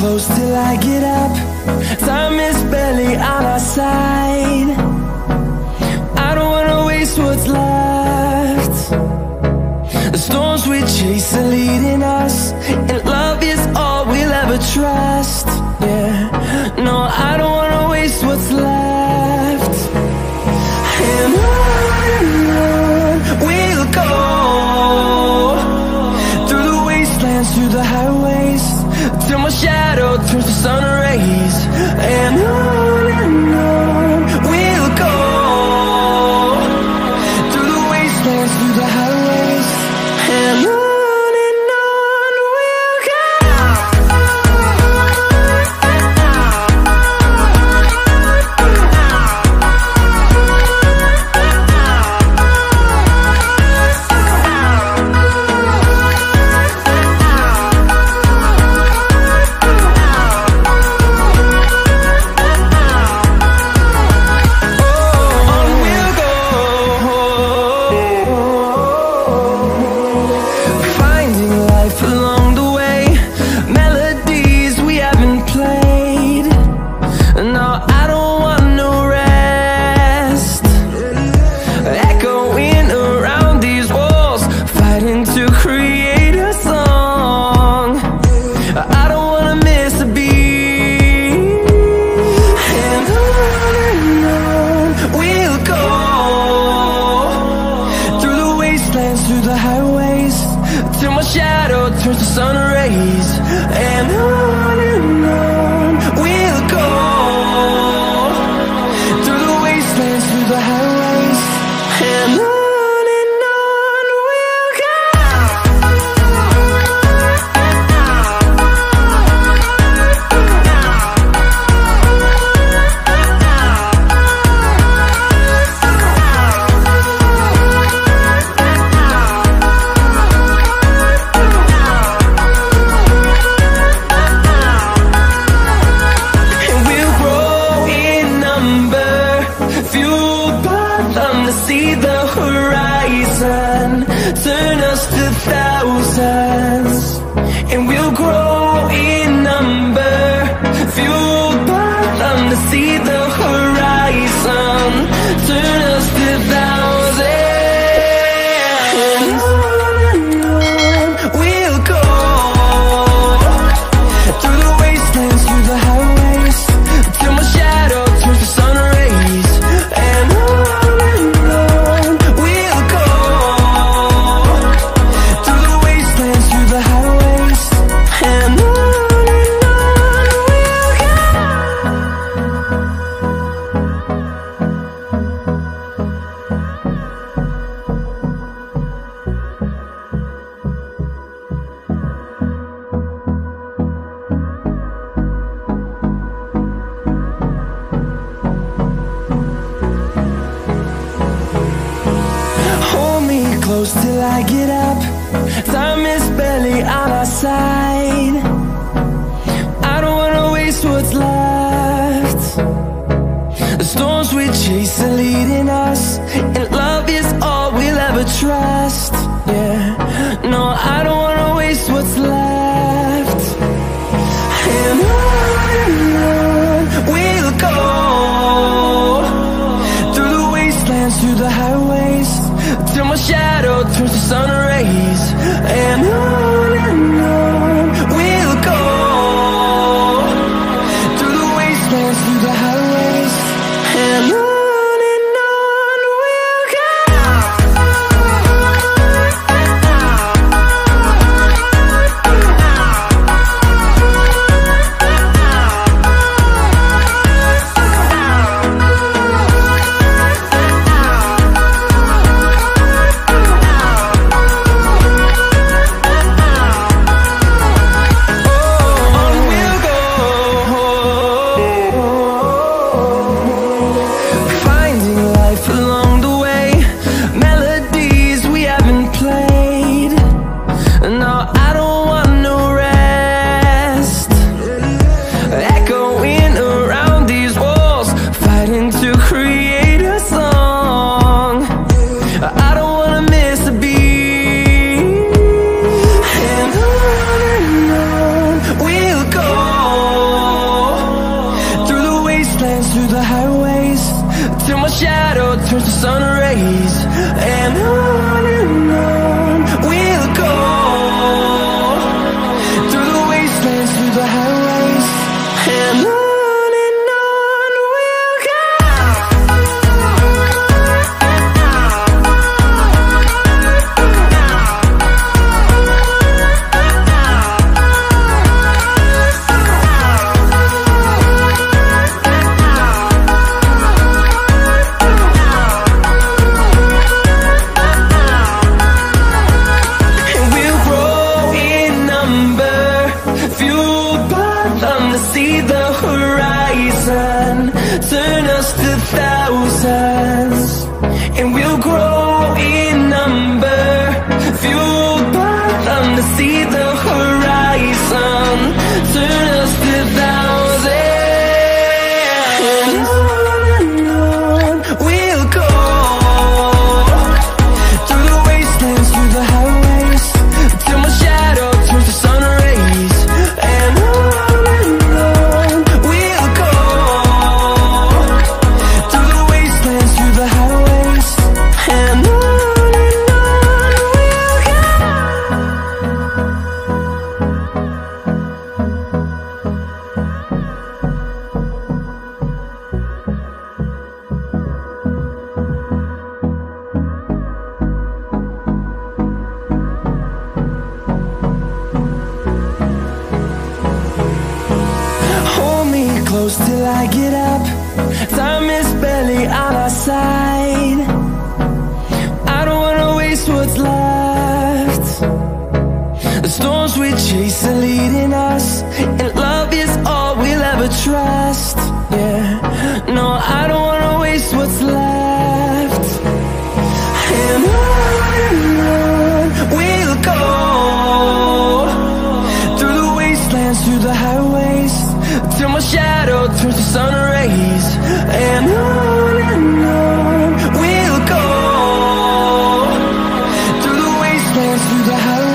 close till I get up. Time is barely on our side. I don't wanna waste what's left. The storms we chase are leading us, and love is all we'll ever trust. Yeah, no, I don't wanna waste what's left. And on we'll go, through the wastelands, through the highways, till my shadow turns to sun rays. And on we'll go, through the wastelands, through the highways, and on we'll go. Through the highways, till my shadow turns to sun rays. And on we'll go, through the wastelands, through the highways, and on we'll go. See the horizon, turn us to thousands, and we'll grow in number, fueled by them. To see the horizon, turn us to thousands, and on we'll go, through the wastelands, through the highways, till my shadow turns to sun rays. And close till I get up. Time is barely on our side. I don't wanna waste what's left. The storms we chase are leading us, and love is all we'll ever trust. Yeah, no, I don't wanna waste what's left. And on we'll go, through the wastelands, through the highways, till my shadow turns to sun rays. And on we'll go, through the wastelands, through the highways, and on we'll go. close till I get up. Time is barely on our side. I don't wanna waste what's left. The storms we chase are leading us, and love is all we'll ever trust. Yeah, no, I don't wanna waste what's left. And on we'll go, through the wastelands, through the highways, till my shadow turns to sun rays. And on we'll go, through the wastelands, through the highways.